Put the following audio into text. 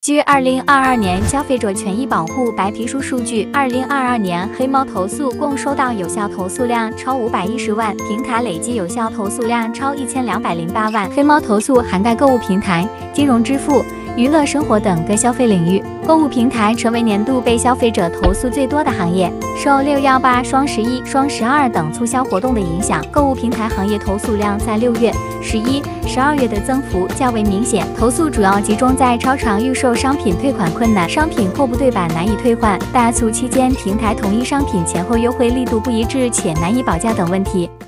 据2022年消费者权益保护白皮书数据，2022年黑猫投诉共收到有效投诉量超510万，平台累计有效投诉量超1208万。黑猫投诉涵盖购物平台、金融支付、娱乐生活等各消费领域，购物平台成为年度被消费者投诉最多的行业。受618、双11、双12等促销活动的影响，购物平台行业投诉量在6月、11、12月的增幅较为明显。投诉主要集中在超长预售商品退款困难、商品货不对版难以退换、大促期间平台同一商品前后优惠力度不一致且难以保价等问题。